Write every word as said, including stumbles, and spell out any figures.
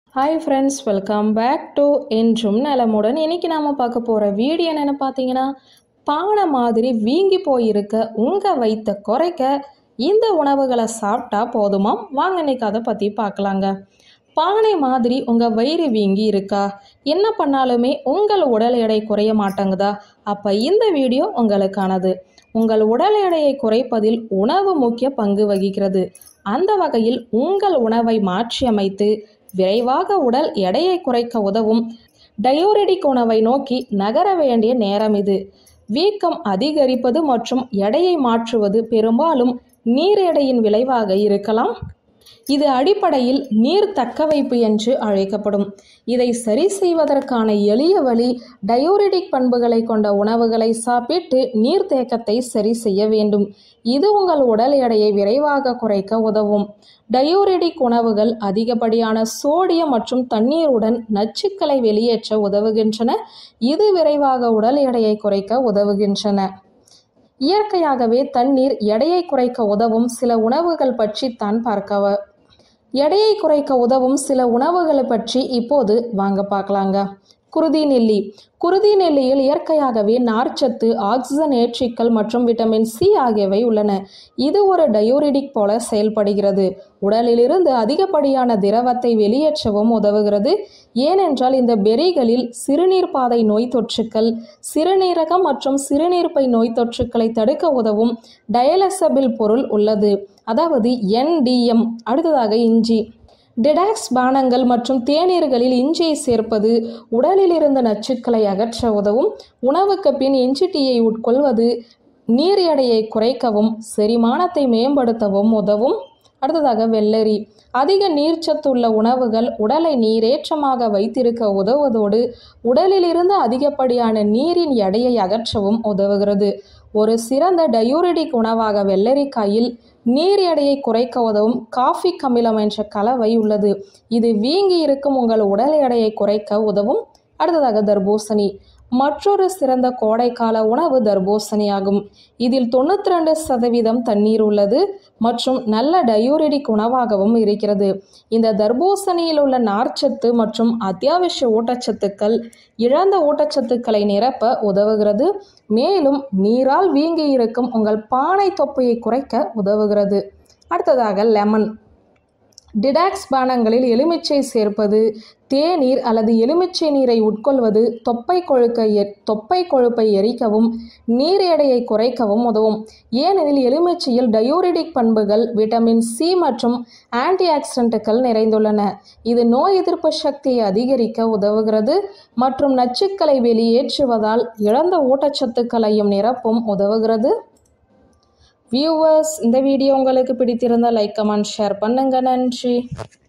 Hi friends, welcome back to என்றும் நலமுடன். இன்றைக்கி நாம் பார்க்க போகிற வீடியோ என்னென்னு பார்த்தீங்கன்னா, பானை மாதிரி வீங்கி போயிருக்க உங்கள் வயிற்றை குறைக்க இந்த உணவுகளை சாப்பிட்டா போதுமா? வாங்க இன்றைக்கி அதை பற்றி பார்க்கலாங்க. பானை மாதிரி உங்கள் வயிறு வீங்கி இருக்கா? என்ன பண்ணாலுமே உங்கள் உடல் எடை குறைய மாட்டேங்குதா? அப்போ இந்த வீடியோ உங்களுக்கானது. உங்கள் உடல் எடையை குறைப்பதில் உணவு முக்கிய பங்கு வகிக்கிறது. அந்த வகையில் உங்கள் உணவை மாற்றி அமைத்து விரைவாக உடல் எடையை குறைக்க உதவும் டயோரெடிக் உணவை நோக்கி நகர வேண்டிய நேரம் இது. வீக்கம் அதிகரிப்பது மற்றும் எடையை மாற்றுவது பெரும்பாலும் நீர் எடையின் விளைவாக இருக்கலாம். இது அடிப்படையில் நீர் தக்கவைப்பு என்று அழைக்கப்படும். இதை சரி செய்வதற்கான எளிய வழி டயோரெடிக் பண்புகளை கொண்ட உணவுகளை சாப்பிட்டு நீர்த்தேக்கத்தை சரி செய்ய வேண்டும். இது உங்கள் உடல் எடையை விரைவாக குறைக்க உதவும். டயோரெடிக் உணவுகள் அதிகப்படியான சோடியம் மற்றும் தண்ணீருடன் நச்சுக்களை வெளியேற்ற உதவுகின்றன. இது விரைவாக உடல் எடையை குறைக்க உதவுகின்றன. இயற்கையாகவே தண்ணீர் எடையை குறைக்க உதவும் சில உணவுகள் பற்றி தான் பார்க்க எடையை குறைக்க உதவும் சில உணவுகளை பற்றி இப்போது வாங்க பார்க்கலாங்க. குருதி நெல்லி. குருதி நெல்லியில் இயற்கையாகவே நார்ச்சத்து, ஆக்சிஜன் ஏற்றிக்கள் மற்றும் விட்டமின் சி ஆகியவை உள்ளன. இது ஒரு டயோரெடிக் போல செயல்படுகிறது. உடலிலிருந்து அதிகப்படியான திரவத்தை வெளியேற்றவும் உதவுகிறது. ஏனென்றால் இந்த பெரிகளில் சிறுநீர் பாதை நோய் தொற்றுக்கள், சிறுநீரகம் மற்றும் சிறுநீர்ப்பை நோய் தொற்றுக்களை தடுக்க உதவும் டயலசபிள் பொருள் உள்ளது, அதாவது என் டி எம். அடுத்ததாக இஞ்சி. டிடாக்ஸ் பானங்கள் மற்றும் தேநீர்களில் இஞ்சியை சேர்ப்பது உடலில் இருந்த நச்சுக்களை அகற்ற உதவும். உணவுக்கு பின் இஞ்சி டீயை உட்கொள்வது நீர் எடையை குறைக்கவும் செரிமானத்தை மேம்படுத்தவும் உதவும். அடுத்ததாக வெள்ளரி. அதிக நீர்ச்சத்துள்ள உணவுகள் உடலை நீரேற்றமாக வைத்திருக்க உதவுவதோடு உடலிலிருந்து அதிகப்படியான நீரின் எடையை அகற்றவும் உதவுகிறது. ஒரு சிறந்த டயோரெடிக் உணவாக வெள்ளரிக்காயில் நீர் எடையை குறைக்க உதவும் காஃபிக் அமிலம் என்ற கலவை உள்ளது. இது வீங்கி இருக்கும் உங்கள் உடல் எடையை குறைக்க உதவும். அடுத்ததாக தர்பூசணி. மற்றொரு சிறந்த கோடைக்கால உணவு தர்பூசணி ஆகும். இதில் தொண்ணூற்றி ரெண்டு சதவீதம் தண்ணீர் உள்ளது மற்றும் நல்ல டயோரெடிக் உணவாகவும் இருக்கிறது. இந்த தர்பூசணியில் உள்ள நார்ச்சத்து மற்றும் அத்தியாவசிய ஊட்டச்சத்துக்கள் இழந்த ஊட்டச்சத்துக்களை நிரப்ப உதவுகிறது. மேலும் நீரால் வீங்கி இருக்கும் உங்கள் பானை தொப்பையை குறைக்க உதவுகிறது. அடுத்ததாக லெமன். டிடாக்ஸ் பானங்களில் எலுமிச்சை சேர்ப்பது, தேநீர் அல்லது எலுமிச்சை நீரை உட்கொள்வது தொப்பை கொழுக்க தொப்பை கொழுப்பை எரிக்கவும் நீர் எடையை குறைக்கவும் உதவும். ஏனெனில் எலுமிச்சையில் டயோரெடிக் பண்புகள், விட்டமின் சி மற்றும் ஆன்டி ஆக்சிடென்ட்டுகள் நிறைந்துள்ளன. இது நோய் எதிர்ப்பு சக்தியை அதிகரிக்க உதவுகிறது மற்றும் நச்சுக்களை வெளியேற்றுவதால் இழந்த ஊட்டச்சத்துக்களையும் நிரப்பும் உதவுகிறது. வியூவர்ஸ், இந்த வீடியோ உங்களுக்கு பிடித்திருந்தால் லைக், கமெண்ட், ஷேர் பண்ணுங்க. நன்றி.